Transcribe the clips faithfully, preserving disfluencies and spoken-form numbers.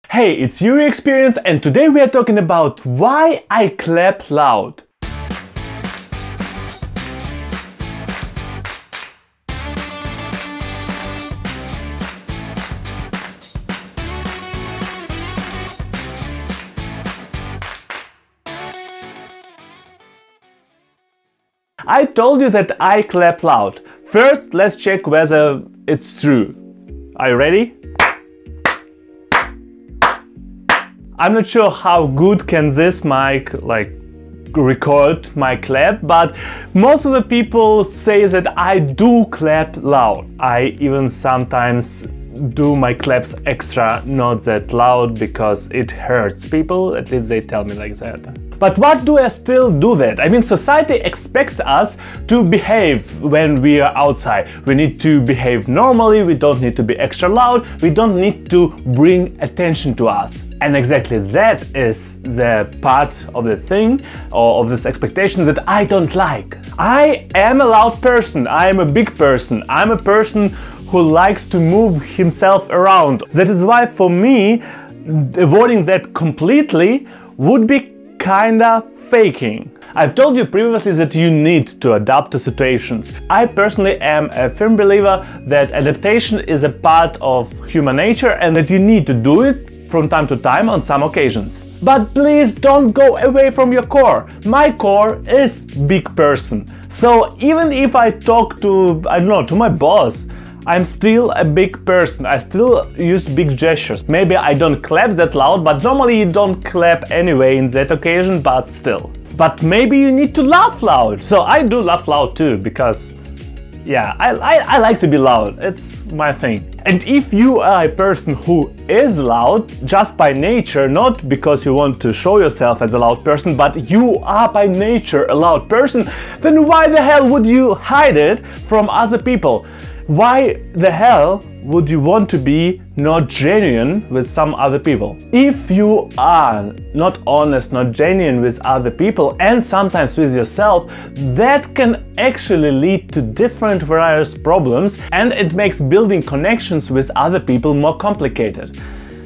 Hey, it's Yuri Experience, and today we are talking about why I clap loud. I told you that I clap loud. First, let's check whether it's true. Are you ready? I'm not sure how good can this mic like record my clap, but most of the people say that I do clap loud. I even sometimes do my claps extra not that loud because it hurts people, at least they tell me like that. But what do I still do that? I mean, society expects us to behave when we are outside. We need to behave normally, we don't need to be extra loud, we don't need to bring attention to us. And exactly that is the part of the thing, or of this expectation that I don't like. I am a loud person, I am a big person, I'm a person who likes to move himself around. That is why for me, avoiding that completely would be kinda faking. I've told you previously that you need to adapt to situations. I personally am a firm believer that adaptation is a part of human nature and that you need to do it from time to time on some occasions. But please don't go away from your core. My core is big person. So even if I talk to, I don't know, to my boss, I'm still a big person, I still use big gestures. Maybe I don't clap that loud, but normally you don't clap anyway in that occasion, but still. But maybe you need to laugh loud. So I do laugh loud too, because yeah, I, I, I like to be loud, it's my thing. And if you are a person who is loud, just by nature, not because you want to show yourself as a loud person, but you are by nature a loud person, then why the hell would you hide it from other people? Why the hell would you want to be not genuine with some other people? If you are not honest, not genuine with other people and sometimes with yourself, that can actually lead to different various problems, and it makes building connections with other people more complicated.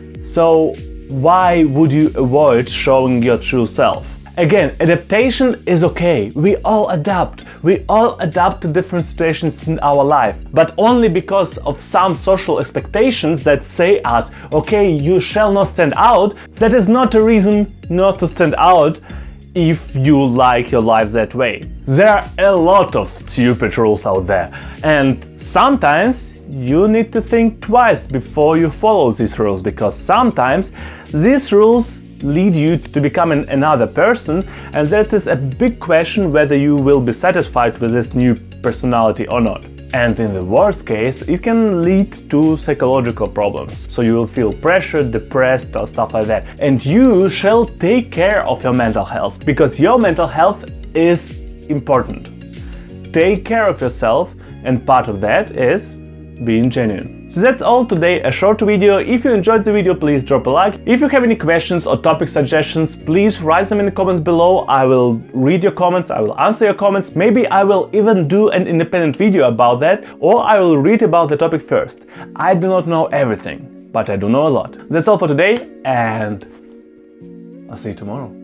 So why would you avoid showing your true self? Again, adaptation is okay, we all adapt, we all adapt to different situations in our life, but only because of some social expectations that say us, okay, you shall not stand out, that is not a reason not to stand out if you like your life that way. There are a lot of stupid rules out there, and sometimes you need to think twice before you follow these rules, because sometimes these rules lead you to become an, another person, and that is a big question whether you will be satisfied with this new personality or not. And in the worst case, it can lead to psychological problems. So you will feel pressured, depressed or stuff like that. And you shall take care of your mental health, because your mental health is important. Take care of yourself, and part of that is being genuine. So that's all today, a short video. If you enjoyed the video, please drop a like. If you have any questions or topic suggestions, please write them in the comments below. I will read your comments, I will answer your comments. Maybe I will even do an independent video about that, or I will read about the topic first. I do not know everything, but I do know a lot. That's all for today, and I'll see you tomorrow.